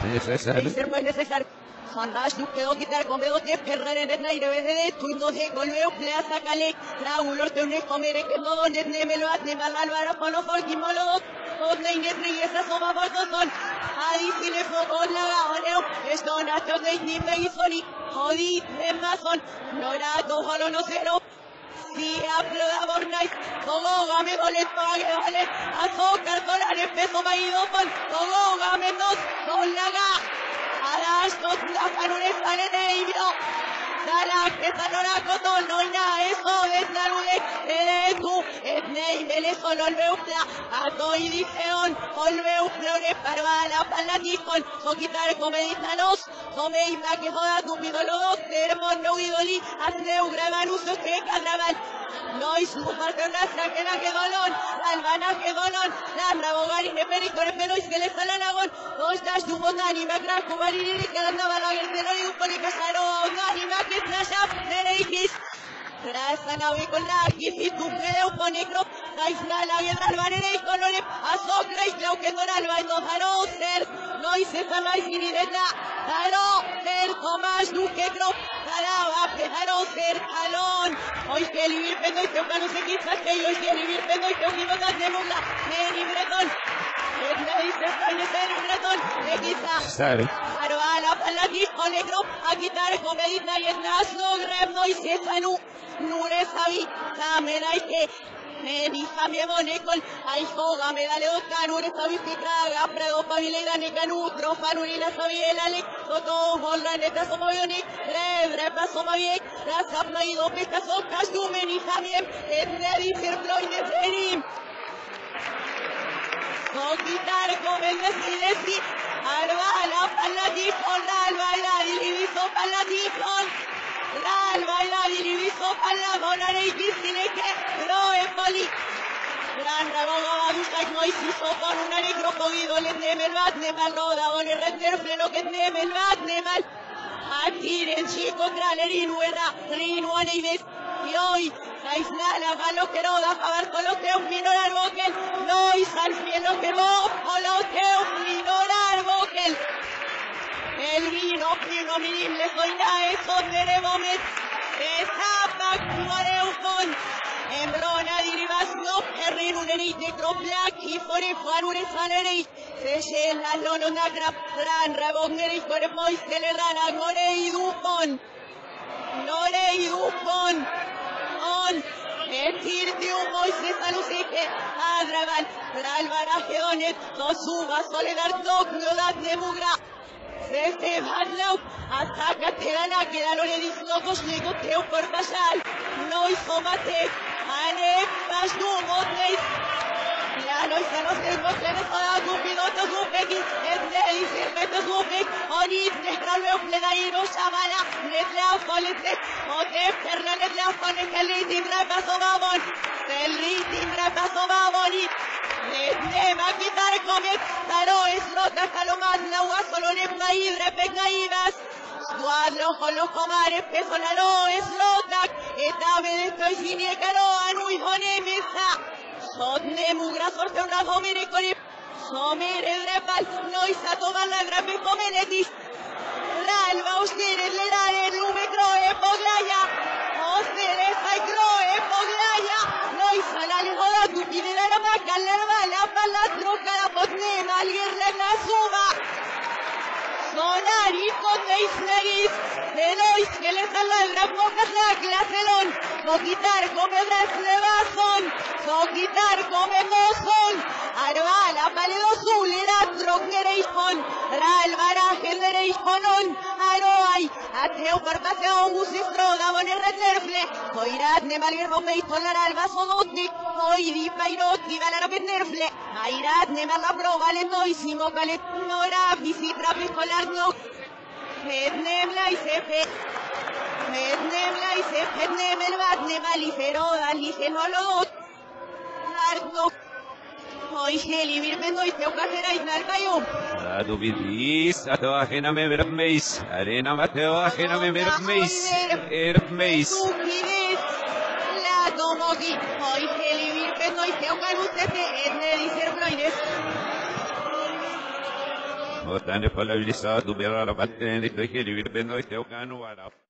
Necesar. Sandaş dukkeo gider komeo te perrere de naire de tuindo de golveo plaza cale Raúl te comere que no ne me lo hace mal Álvaro con los folgimolo donde inetri esa soba bordón ahí si le foco la gaoneo esto nacho de ni me hizo ni jodí de mazón no era todo no cero si aploda bornais todo game bolet pague vale azúcar dólares peso baído con todo game dos con la Arash tot la canone sale de ibio. Dala que sanora coto no ya eso es la rude. Tú es nei mele solo el beupla. Ato y dijeon ol beupla ne parva la palaticon. So quitar comeditanos. Come y la que joda tu pidolo. Termon no idoli. Hazle un graban uso que cadraban. No y su parte una que la que dolón. La albana que dolón. La rabogari ne perito ne pero y que le sale lagón. Dos das tu bondani me craco marini que andaba la guerrero y un policasaro. Dani me que trasap nereikis. Trasana vi con la y tu creo con negro. Isla la guerra albanera y colores. Azocra y clau que don alba y dos ser. No hice sana y sin idea. Jaro ser Tomás Duque Cro. Jaraba pejaro ser jalón. Hoy que vivir pendo y teuca no sé quizás que hoy que vivir pendo y teuca no de mula. Neni bretón. Me dice estoy de ser un bretón. De quizá. Jaro a la palatisco negro. A quitar comedita y es nazo greb no hice sanu. Nure sabi. También hay que. Nisa me bonecol, ay joga me dale otra, nure sabi picaga, predo pavilera ne canutro, fanurina sabiela le, toto bolla neta somoyoni, rebre paso maviek, las apnaido pesca socas tu menija bien, etne dicer ploine frenim. So quitar comen desidesi, alba la paladifon, alba la diliviso paladifon. La alba diriviso alla bonare i distineke no e poli gran raboga busca no si con una negro cogido le neme vat ne malroda on el reter freno que neme vat ne mal atiren chico graleri nuera rinu anives y hoy Isla la galo que no da pagar con lo que un minorar boquel no y sal cielo que no o lo que un minorar boquel el vino minim le soy na eso teremomet esa pactuare ufon embrona dirivasno perrin unerite croplac y fore farure salerei se shella lono nagra ran rabognerei fore mois teleran agorei dupon norei dupon on etirti un moise salusike adraban ralbaraje donet no suba soledad dognodat de mugra Este Hadlow, hasta que te gana que da lo le dice locos le goteo por pasar, no hizo mate, ane pas tu botes, ya no hizo los que no toda tu piloto tu pequi, este dice meto tu pequi, onit de cralveo plenairo chavala, le la folete, o te perla le la folete, el ritim repaso babon, el ritim repaso baboni. Nema quitar comet, taro es rota calomat, la ua solo le paidre pecaídas. Suadlo con los comares, peso la lo es rota, esta vez estoy sin caro, anu y jone mesa. Sotne mugra sorte una homere con el somere drepal, no isa tomar la grape comenetis. Ralba ustedes le daré lume croe poglaya, ustedes hay croe poglaya, no isa la lejoda tu pide la maca, la pala troca la potnena, alguien la suba. Sonari con deisneris, velois que le salva el gran bocas la claselón, no quitar come brazlevazón, no quitar come mozón, arba la paledo azul era troquereis con, ralbaraje dereis conon, aroay, ateo por paseo musistro, dabon el reterfle, coirat ne malguer romeis polar alba sodotnik, coidi pairoti valar nerfle, airat ne mal la prova lentoisimo calet, nora visitra pescolar no, mednem la isefe, mednem el bat ne malifero, dalije no lo largo, hoy heli virpendo y teu casera y nalcayo. Adu bidis, adu ajena me vermeis, arena mateo ajena me vermeis, ermeis. La tomoki, hoy heli virpendo y teu carucete, etne dicer bloines. Όταν εφαλαβησα του πέρα πατένει το χέρι βιρπένο και ο κάνου βαρά.